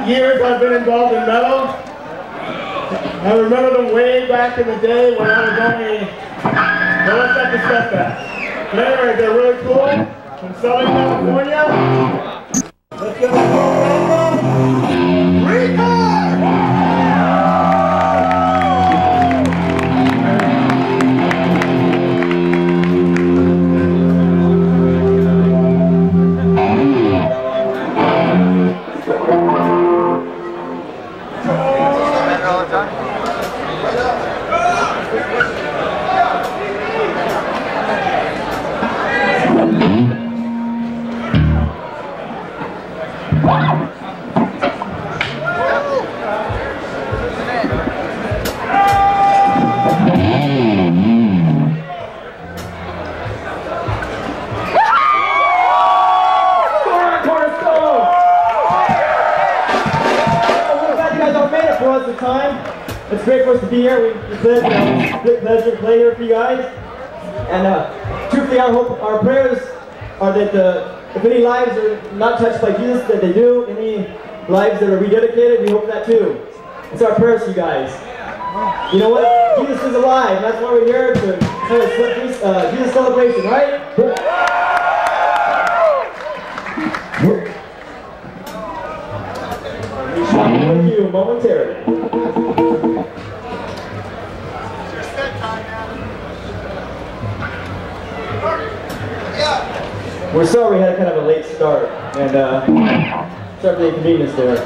years I've been involved in metal. I remember them way back in the day when I was only, well, let's not discuss that. But anyway, they're really cool. From Southern California. Let's give them a welcome. Recon! It's great for us to be here. We said, big pleasure to play here for you guys. And truthfully, I hope our prayers are that if any lives are not touched by Jesus, that they do. Any lives that are rededicated, we hope that too. It's our prayers for you guys. You know what? Jesus is alive. And that's why we're here to celebrate Jesus celebration, right? We shall be with you momentarily. We're sorry we had kind of a late start and sorry for the inconvenience there.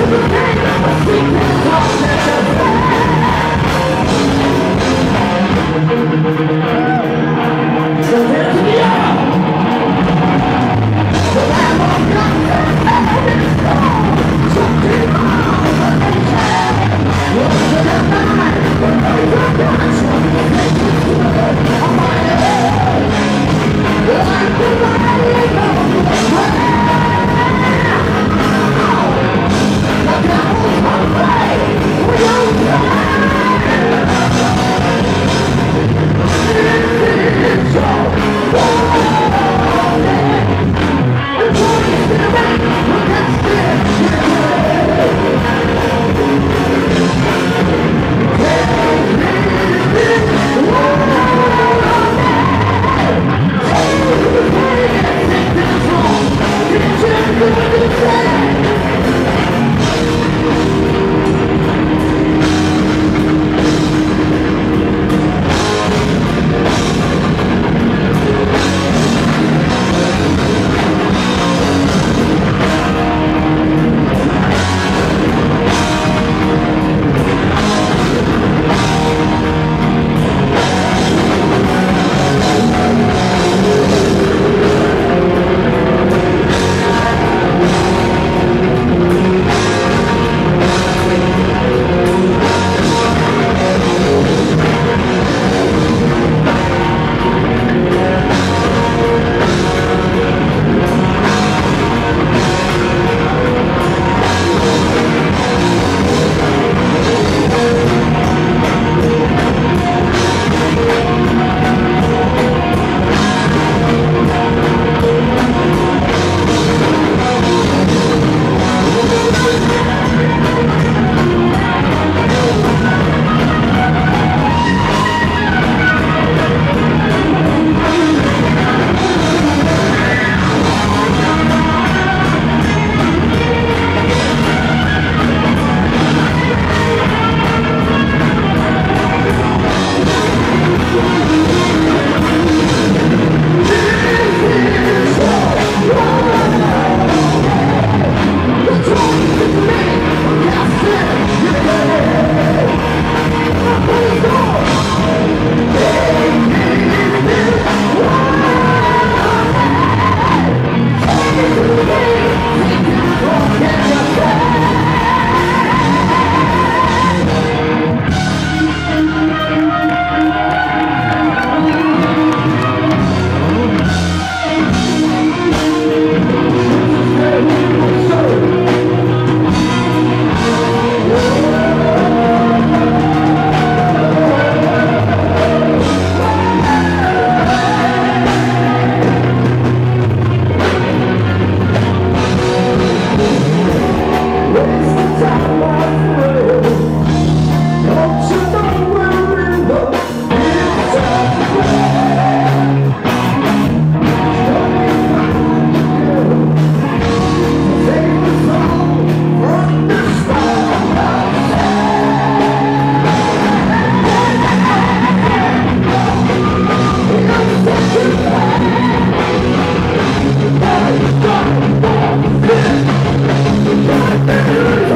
Let's go!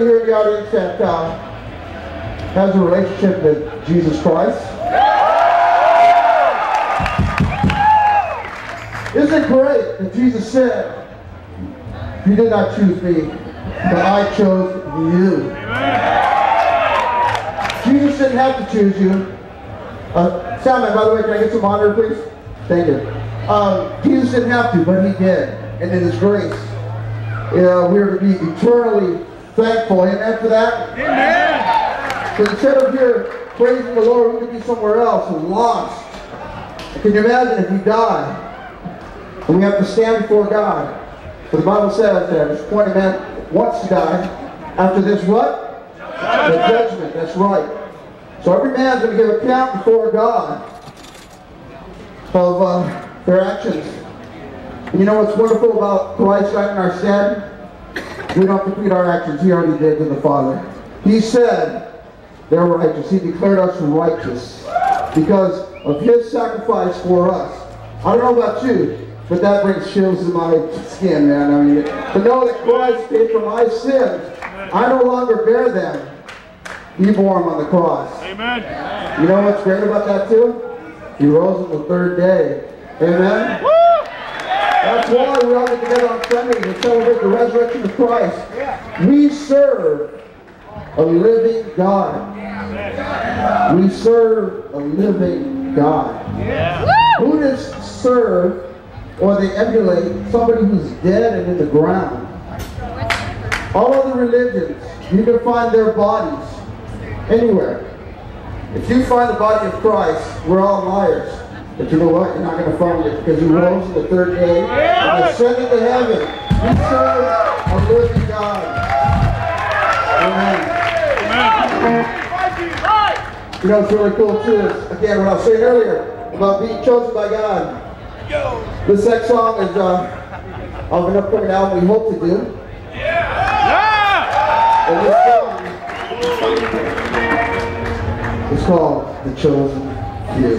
here in the audience that has a relationship with Jesus Christ? Isn't it great that Jesus said, "You did not choose me, but I chose you"? Jesus didn't have to choose you. Salman, by the way, can I get some monitor, please? Thank you. Jesus didn't have to, but he did. And in his grace, we are to be eternally thankful. Amen for that? Amen. So instead of here praising the Lord, we could be somewhere else and lost. Can you imagine if we die and we have to stand before God? But the Bible says that there's 20 men wants to die. After this what? The judgment. That's right. So every man's going to give account before God of their actions. And you know what's wonderful about Christ dying in our stead? We don't have to plead our actions. He already did to the Father. He said they're righteous. He declared us righteous because of his sacrifice for us. I don't know about you, but that brings chills to my skin, man. I mean, to know that Christ paid for my sins, I no longer bear them. He bore them on the cross. Amen. You know what's great about that too? He rose on the third day. Amen. Woo! That's why we all get together on Sunday to celebrate the resurrection of Christ. We serve a living God. We serve a living God. Buddhists serve or they emulate somebody who's dead and in the ground. All other religions, you can find their bodies anywhere. If you find the body of Christ, we're all liars. But you know what? You're not going to find it because he rose on the third day and ascended to heaven. We serve a living God. Amen. You know what's really cool too is, again, what I was saying earlier about being chosen by God. This next song is of an upcoming album we hope to do. And this song is called The Chosen Few.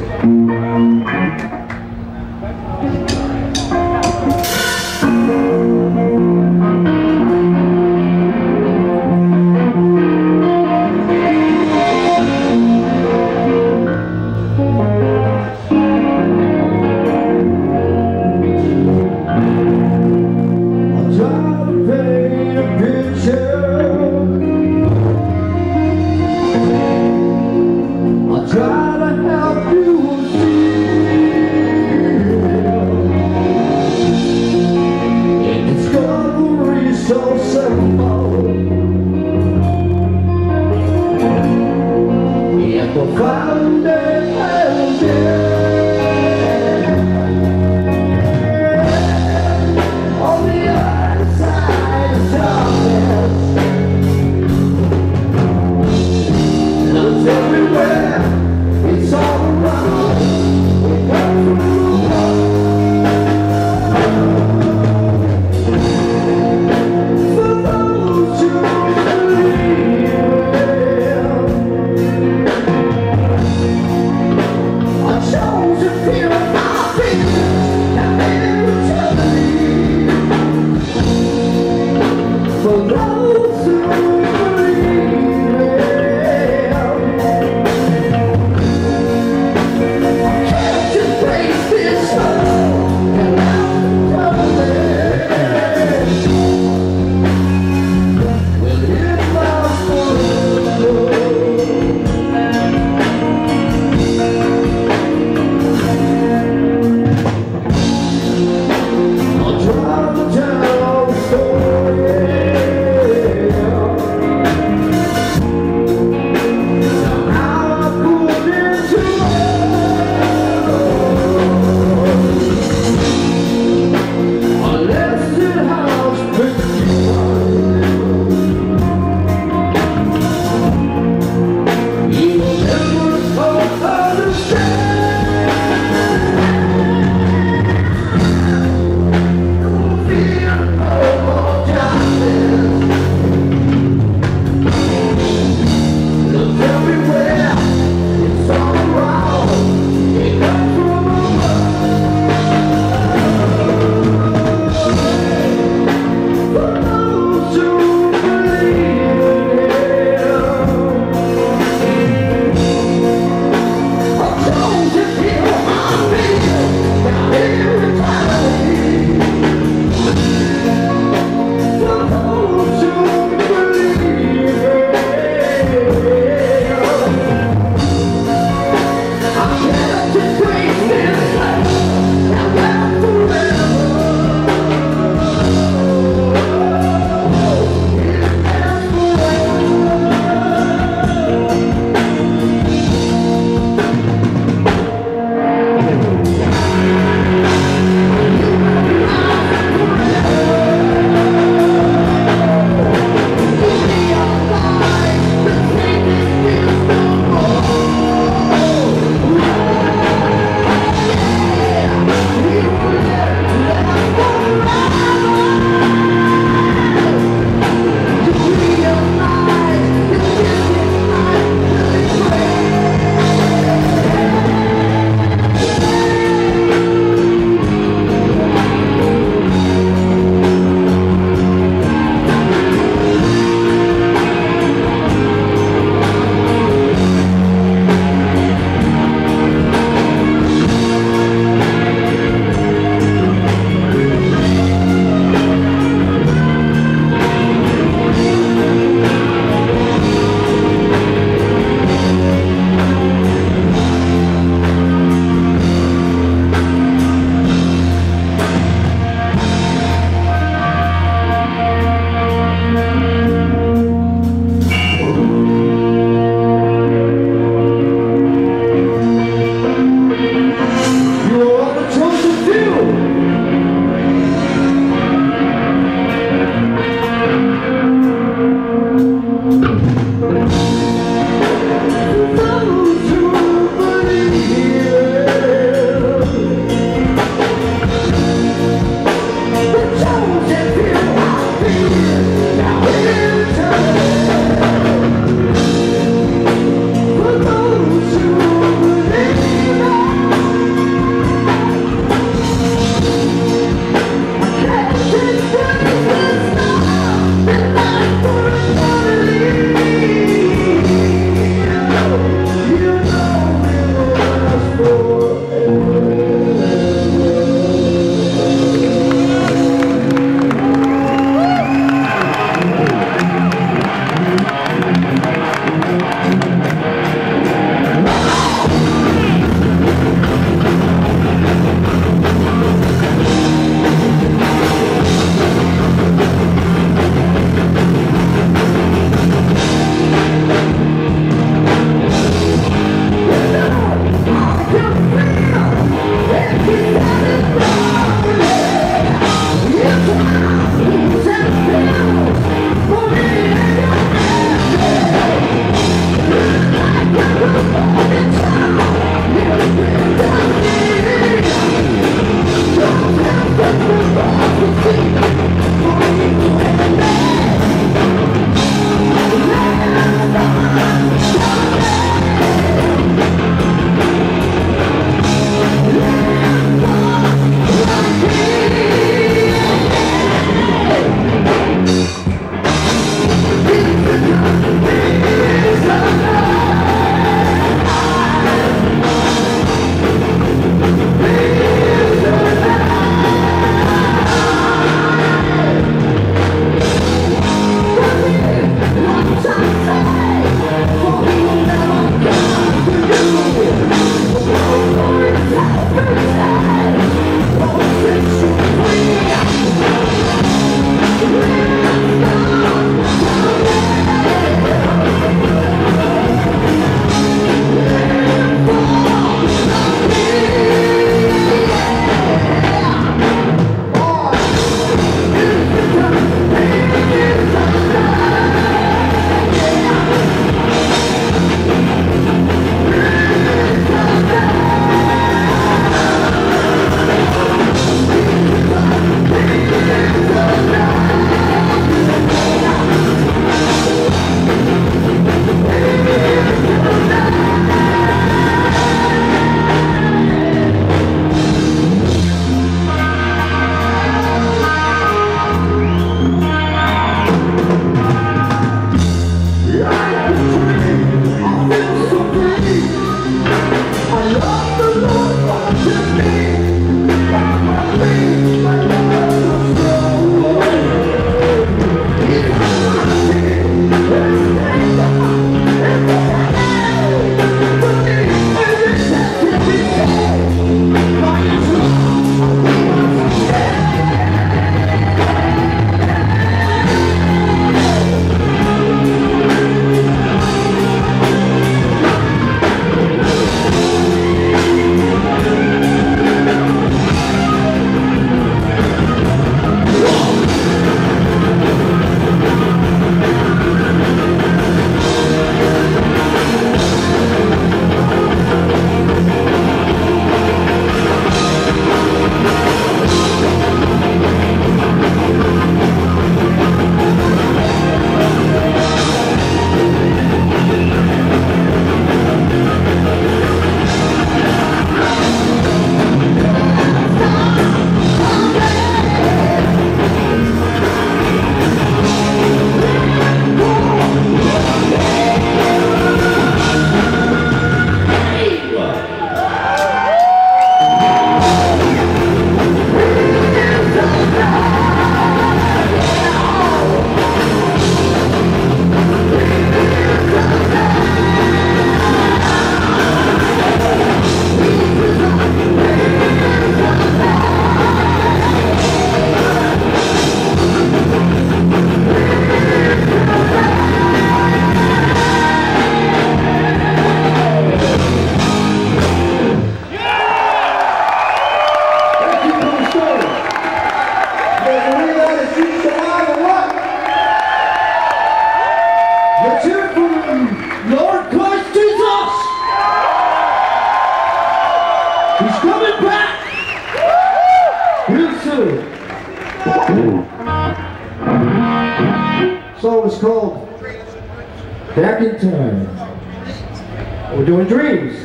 Song is called Back in Time. We're doing Dreams.